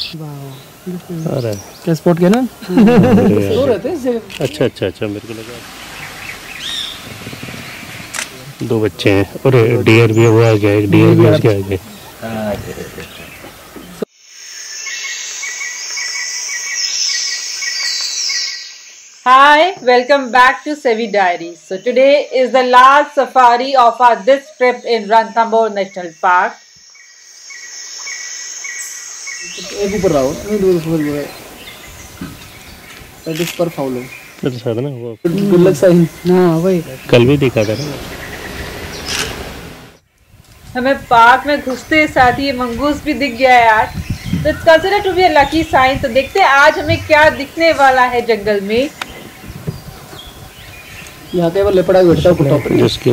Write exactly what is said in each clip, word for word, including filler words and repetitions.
अरे क्या स्पॉट क्या ना दो रहते हैं। अच्छा अच्छा अच्छा मेरे को लगा दो बच्चे हैं और डियर भी वो आ गया, एक डियर भी उसके आगे। Hi, welcome back to Sevi Diaries. So today is the last safari of our this trip in Ranthambore National Park. एक ऊपर रहो, नहीं दो ऊपर जो है that is per foul है। तो साथ ना वो good luck sign। हाँ वही कल भी देखा था ना। हमें पार्क में घुसते साथ ही ये मंगूस भी दिख गया है आज। तो it's considered to be a lucky sign। तो देखते हैं आज हमें क्या दिखने वाला है जंगल में। यहाँ के वो लेपड़ा बैठता है कुत्ता पर जिसके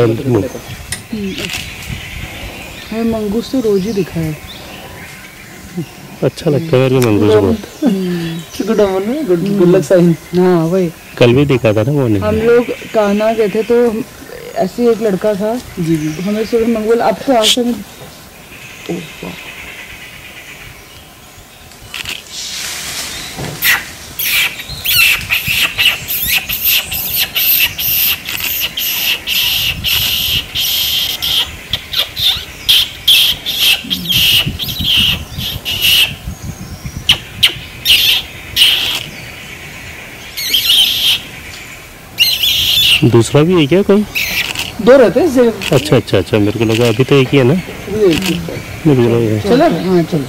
हमें मंगूस तो रोज ही दिखा है। अच्छा लगता है मेरे को मंगूस बहुत। Good omen good good luck sign. हाँ वही कल भी देखा था ना वो नहीं। हम लोग कान्हा गए थे तो ऐसे एक लड़का था जी जी हमें सुबह मंगोल आपको आशा में दूसरा भी है क्या कोई? दो रहते हैं। अच्छा अच्छा अच्छा मेरे को लगा अभी तो एक ही है ना। मेरे को लगा चलो हाँ चलो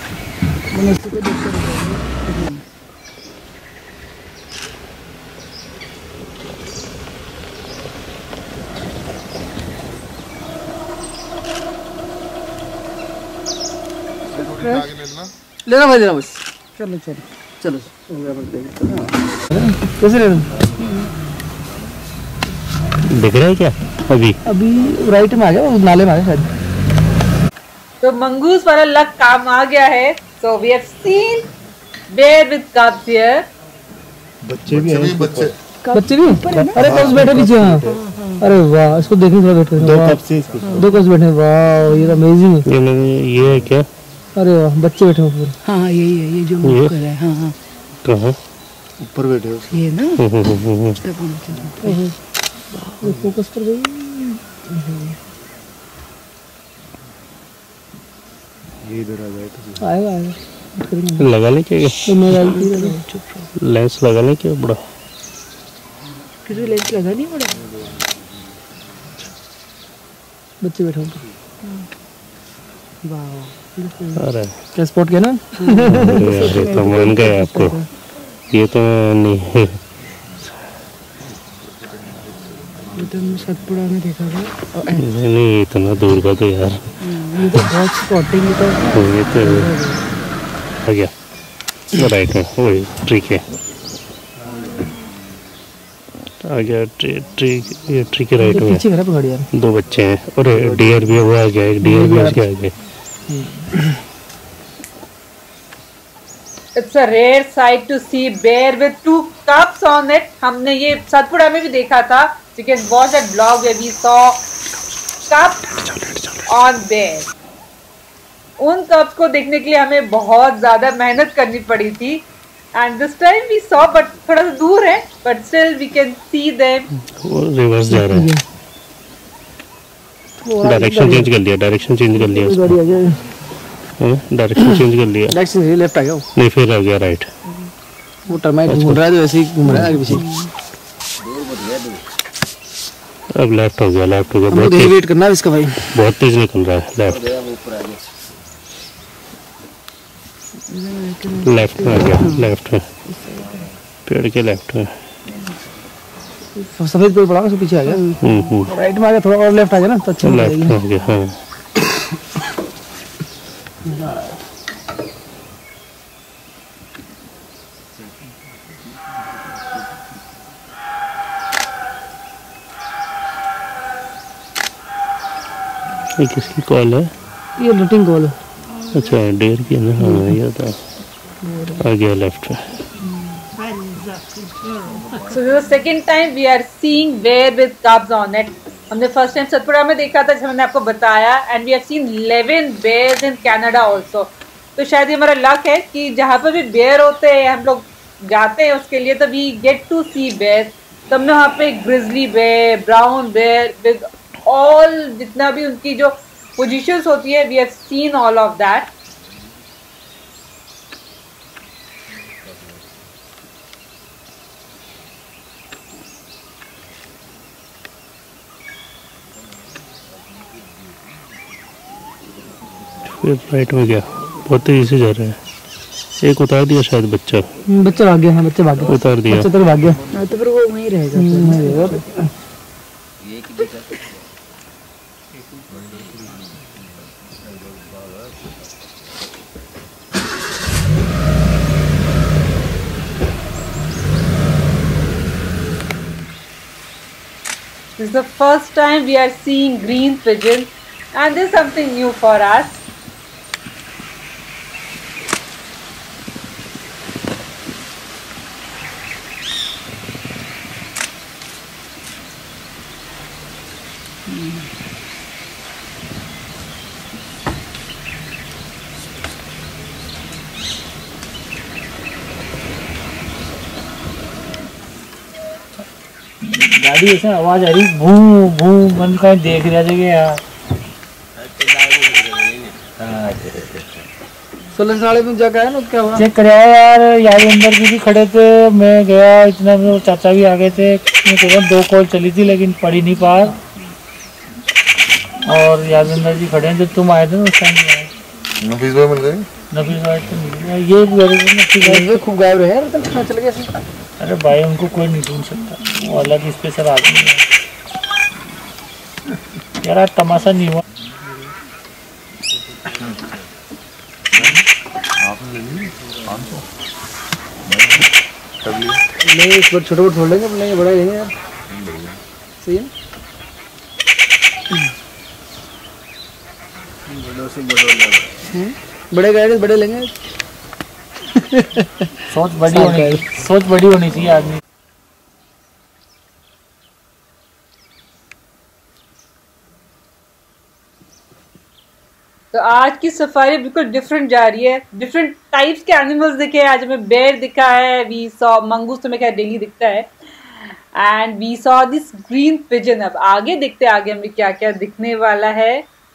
लेना भाई लेना बस चलो चलो चलो कैसे लेना दिख रहा है क्या? अभी अभी राइट में आ गया नाले में आ गया शायद। तो मंगूस वाला लक काम आ गया है। So we have seen bear with cubs here. बच्चे भी हैं। बच्चे बच्चे भी अरे कब्स बैठे पीछे। हाँ अरे वाह इसको देखने थोड़ा बैठे दो कब्स से दो कब्स बैठे। वाह ये तो अमेजिंग है। ये ये है क्या? अरे वाह बच्चे बैठे ऊपर। हाँ हाँ यही है ये जो मूव कर रहा है। हाँ हाँ कहाँ ऊपर बैठे हो ये ना फोकस कर गई। ये इधर आ जाए तो आएगा आएगा लगा ले क्या? लेंस लगा ले क्या बड़ा? किसी लेंस लगा नहीं बड़ा। बच्चे बैठे ऊपर। वाह अरे क्या स्पॉट क्या ना ये तो मान गए आपको। ये तो नहीं तो सतपुड़ा में देखा था। नहीं नहीं इतना दूर का तो यार ये तो बहुत स्पॉटिंग है। तो ये तो आ गया राइट में वही ट्रिक है। आ गया ट्री ट्री ये ट्री के राइट में। पीछे घर पे गाड़ी यार दो बच्चे हैं और डियर भी वो आ गया, एक डियर भी उसके आगे। It's a rare sight to see bear with two cubs on it. हमने ये सतपुड़ा में भी देखा था। You can watch that vlog where we saw cubs on bear. उन cubs को देखने के लिए हमें बहुत ज़्यादा मेहनत करनी पड़ी थी। And this time we saw, but थोड़ा सा दूर है, but still we can see them. वो रिवर्स जा रहा है। डायरेक्शन चेंज कर लिया, डायरेक्शन चेंज कर लिया उसको। डायरेक्शन चेंज कर लिया। डायरेक्शन से लेफ्ट आ गया नहीं फिर आ गया राइट। वो टर्माइट घूम रहा है तो ऐसे ही घूम रहा है आगे पीछे। अब लेफ्ट हो गया, लेफ्ट हो गया। बहुत तेज वेट करना है इसका भाई। बहुत तेज निकल रहा है लेफ्ट। लेफ्ट में आ गया, लेफ्ट में पेड़ के लेफ्ट में। सफेद पेड़ पड़ा उसके पीछे आ गया। राइट में आ गया थोड़ा और लेफ्ट आ गया ना तो अच्छा लेफ्ट में आ गया। हाँ ये किसकी कॉल है? ये लूटिंग कॉल है। अच्छा डेयर की ना। हाँ ये था आ गया लेफ्ट में। So this is the second time we are seeing bear with cubs on it. हमने फर्स्ट टाइम सतपुड़ा में देखा था जैसे मैंने आपको बताया, and we have seen eleven bears in Canada also. तो शायद ये हमारा लक है कि जहाँ पर भी बेयर होते हैं हम लोग जाते हैं उसके लिए, तो we get to see bear. तो हमने वहाँ पे grizzly bear, brown bear, with all जितना भी उनकी जो पोजीशंस होती है, we have seen all of that. फिर राइट में गया, बहुत तेजी से जा रहे हैं। एक उतार दिया शायद बच्चा, बच्चा भाग गया है, बच्चा भाग गया, उतार दिया बच्चा तो भाग गया। हाँ, तो फिर वो वहीं रहेगा। This is the first time we are seeing green pigeon, and this is something new for us. गाड़ी ऐसा आवाज आ रही, भू भू, मन का देख रहा था यार। सोलह साढ़े में जगह है ना, क्या हुआ? चेक कराया यार, यार अंदर जी भी खड़े थे, मैं गया इतना में चाचा भी आ गए थे। मैं कह रहा दो कॉल चली थी लेकिन पड़ी नहीं पार, और यादविंदर जी खड़े हैं जब तुम आए थे ना उस टाइम। नफीस भाई मिल गए? नफीस भाई तो मिल गया, ये नफीस भाई खूब गायब रहे यार, तो कहाँ चले गए? अरे भाई उनको कोई नहीं ढूंढ सकता, वो अलग स्पेशल आदमी है यार। आज तमाशा नहीं हुआ। नहीं, इस बार छोटे को छोड़ लेंगे, नहीं बड़ा लेंगे यार। सही है। बड़े गए बड़े लेंगे। सोच बड़ी होनी सोच बड़ी होनी चाहिए आदमी। तो आज की सफारी बिल्कुल डिफरेंट जा रही है, डिफरेंट टाइप्स के एनिमल्स दिखे। आज हमें बेयर दिखा है, वी सॉ मंगूस, तो मैं क्या डेली दिखता है, and we saw this green pigeon. अब आगे देखते हैं आगे हमें क्या क्या दिखने वाला है।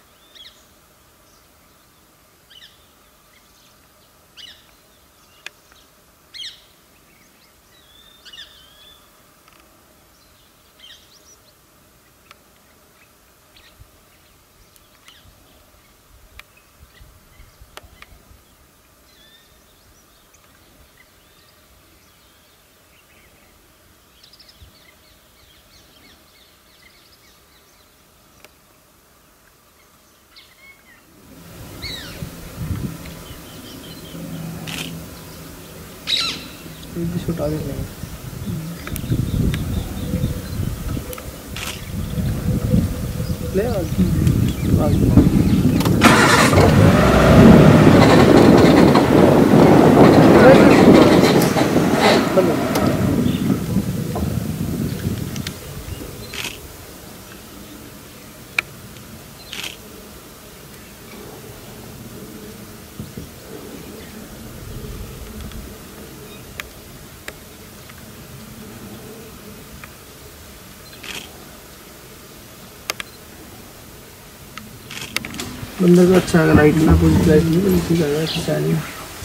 छुटा देंगे ले बंदर को अच्छा है, लाइट ना कोई लाइट नहीं कोई ठीक है, अच्छा नहीं।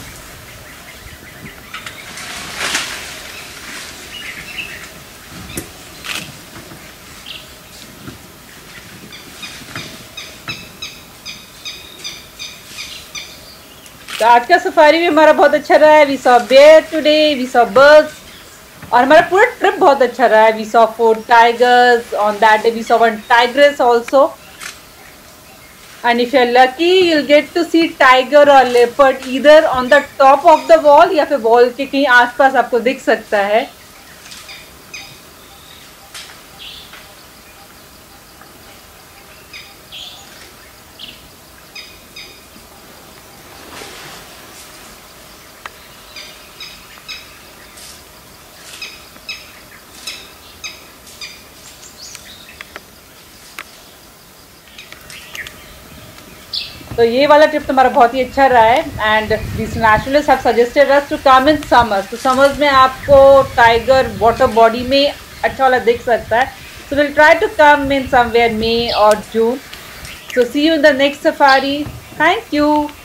तो आज का सफारी भी हमारा बहुत अच्छा रहा है। We saw bear today, we saw birds, और हमारा पूरा ट्रिप बहुत अच्छा रहा है। We saw four tigers, on that day we saw one tigress also, and if you're lucky you'll get to see tiger or leopard either on the top of the wall या फिर wall के कहीं आसपास आपको दिख सकता है। तो ये वाला ट्रिप तो हमारा बहुत ही अच्छा रहा है and this naturalist have suggested us to come in summers. तो समर्स में आपको टाइगर वाटर बॉडी में अच्छा वाला दिख सकता है। So will try to come in somewhere May और June. So see you in the next safari. Thank you.